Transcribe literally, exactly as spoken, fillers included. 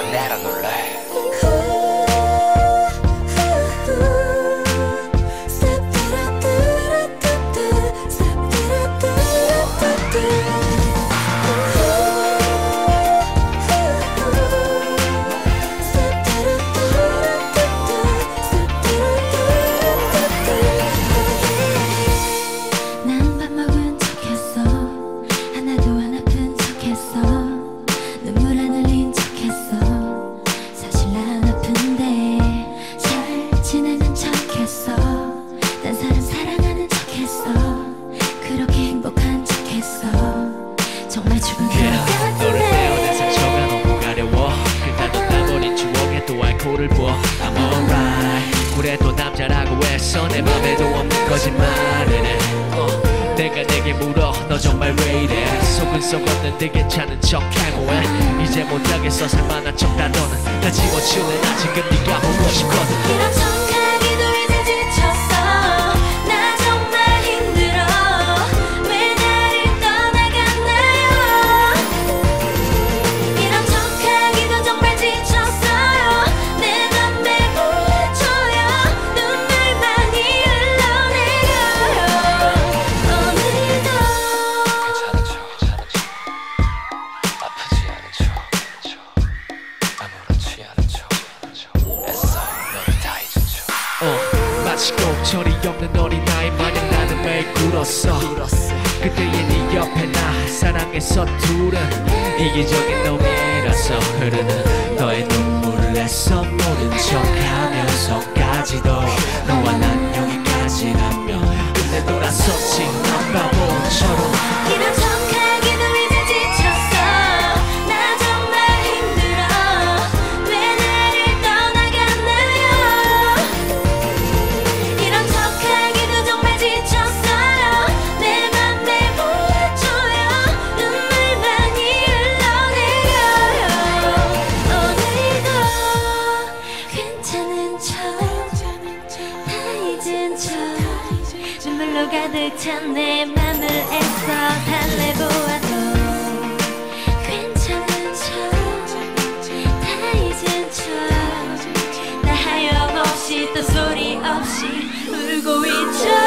내려놓을래. 코를 부어 I'm alright 그래도 남자라고 해서 내 맘에도 없는 거짓말을 해 어, 내가 내게 물어 너 정말 왜 이래 속은 썩었는데 괜찮은 척해 뭐해 이제 못하겠어 살만한 척 다 너는 나 지워치울래 나 지금 네가 보고 싶거든 이런 척하기도 이제 지쳤어 나 정말 힘들어 왜 나를 떠나갔나요 이런 척하기도 정말 지쳤어요 내 맘에 묻혀요 눈물만이 흘러내려요 오늘도 괜찮은 척 괜찮은 척 아프지 않은 척 아무렇지 않은 척 애써 너를 다 잊은 척 어, 마치 꼭절이 없는 어린아이 마냥 나는 매일 굴었어 그때의 네 옆에 나 사랑해서 둘은 이기적인 놈이라서 흐르는 너의 눈물에서 모른 척하면서까지도 너와 난 여기까지라면 근데 돌아섰지 넌 바보처럼 이런 척하기도 이제 지쳤어 나 정말 힘들어 왜 나를 떠나갔나요 이런 척하기도 정말 지쳤어요 내 맘에 묻혀요 눈물만이 흘러내려요 오늘도 괜찮은 척 다 잊은 척 눈물로 가득 찬 내 맘을 애써 달래보아도 괜찮은 척 다 잊은 척 나 하염없이 또 소리 없이 울고 있죠